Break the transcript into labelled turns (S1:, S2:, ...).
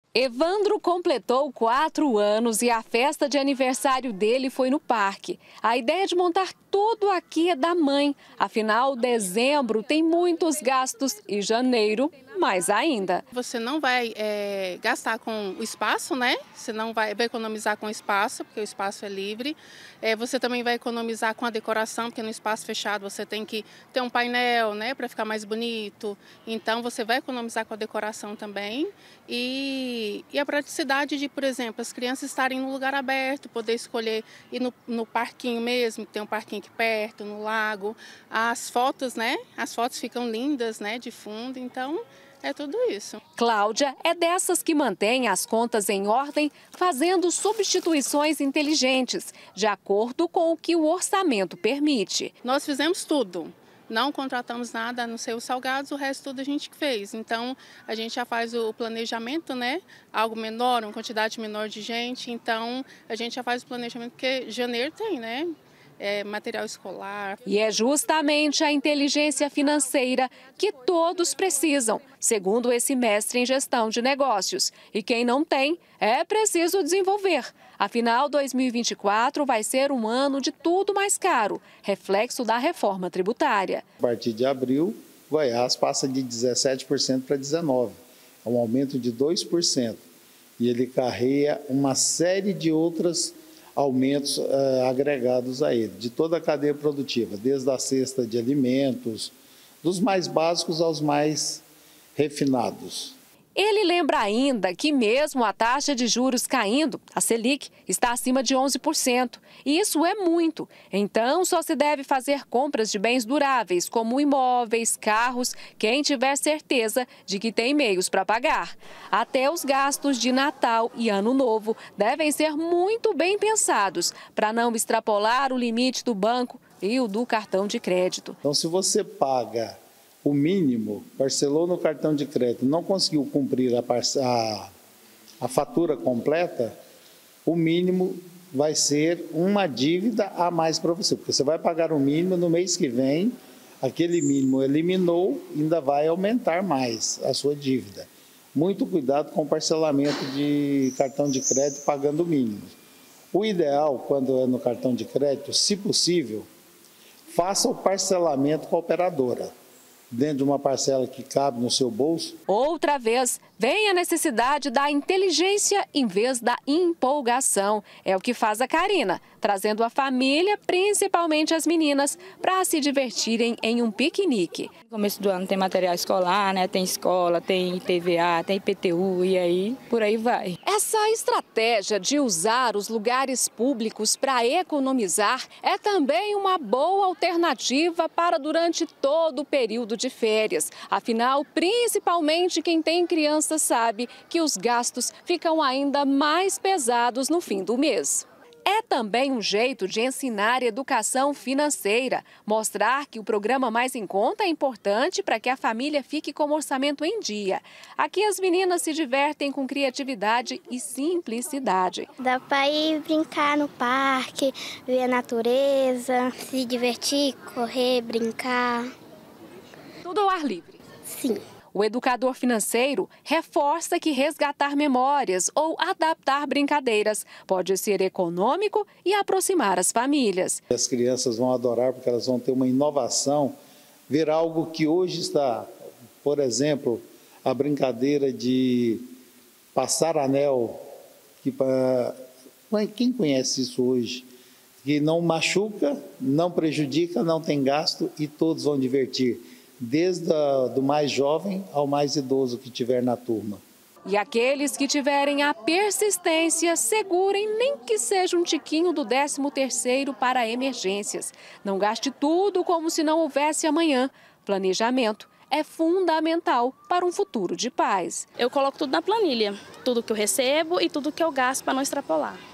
S1: Evandro completou 4 anos e a festa de aniversário dele foi no parque. A ideia de montar tudo aqui é da mãe. Afinal, dezembro tem muitos gastos e janeiro mais ainda.
S2: Você não vai gastar com o espaço, né? Você não vai economizar com o espaço, porque o espaço é livre. Você também vai economizar com a decoração, porque no espaço fechado você tem que ter um painel, né, para ficar mais bonito. Então você vai economizar com a decoração também. E a praticidade de, por exemplo, as crianças estarem no lugar aberto, poder escolher ir no parquinho mesmo, que tem um parquinho aqui perto, no lago. As fotos, né? As fotos ficam lindas, né, de fundo, então é tudo isso.
S1: Cláudia é dessas que mantém as contas em ordem, fazendo substituições inteligentes, de acordo com o que o orçamento permite.
S2: Nós fizemos tudo. Não contratamos nada, a não ser os salgados, o resto tudo a gente fez. Então, a gente já faz o planejamento, né? Algo menor, uma quantidade menor de gente. Então, a gente já faz o planejamento, porque janeiro tem, né? Material escolar.
S1: E é justamente a inteligência financeira que todos precisam, segundo esse mestre em gestão de negócios. E quem não tem, é preciso desenvolver. Afinal, 2024 vai ser um ano de tudo mais caro, reflexo da reforma tributária.
S3: A partir de abril, Goiás passa de 17% para 19%. É um aumento de 2%. E ele carrega uma série de outros aumentos agregados a ele, de toda a cadeia produtiva, desde a cesta de alimentos, dos mais básicos aos mais refinados.
S1: Ele lembra ainda que mesmo a taxa de juros caindo, a Selic está acima de 11%. E isso é muito. Então, só se deve fazer compras de bens duráveis, como imóveis, carros, quem tiver certeza de que tem meios para pagar. Até os gastos de Natal e Ano Novo devem ser muito bem pensados, para não extrapolar o limite do banco e o do cartão de crédito.
S3: Então, se você paga o mínimo, parcelou no cartão de crédito, não conseguiu cumprir a fatura completa, o mínimo vai ser uma dívida a mais para você, porque você vai pagar o mínimo no mês que vem, aquele mínimo eliminou, ainda vai aumentar mais a sua dívida. Muito cuidado com o parcelamento de cartão de crédito pagando o mínimo. O ideal, quando é no cartão de crédito, se possível, faça o parcelamento com a operadora, dentro de uma parcela que cabe no seu bolso.
S1: Outra vez, vem a necessidade da inteligência em vez da empolgação. É o que faz a Karina, trazendo a família, principalmente as meninas, para se divertirem em um piquenique.
S4: No começo do ano tem material escolar, né? Tem escola, tem IPVA, tem IPTU e aí por aí vai.
S1: Essa estratégia de usar os lugares públicos para economizar é também uma boa alternativa para durante todo o período de férias. Afinal, principalmente quem tem criança sabe que os gastos ficam ainda mais pesados no fim do mês. É também um jeito de ensinar educação financeira, mostrar que o programa Mais em Conta é importante para que a família fique com o orçamento em dia. Aqui as meninas se divertem com criatividade e simplicidade.
S5: Dá para ir brincar no parque, ver a natureza, se divertir, correr, brincar.
S1: Tudo ao ar livre?
S5: Sim.
S1: O educador financeiro reforça que resgatar memórias ou adaptar brincadeiras pode ser econômico e aproximar as famílias.
S3: As crianças vão adorar porque elas vão ter uma inovação, ver algo que hoje está, por exemplo, a brincadeira de passar anel, que quem conhece isso hoje? Que não machuca, não prejudica, não tem gasto e todos vão divertir. Desde do mais jovem ao mais idoso que tiver na turma.
S1: E aqueles que tiverem a persistência, segurem nem que seja um tiquinho do 13º para emergências. Não gaste tudo como se não houvesse amanhã. Planejamento é fundamental para um futuro de paz.
S6: Eu coloco tudo na planilha, tudo que eu recebo e tudo que eu gasto para não extrapolar.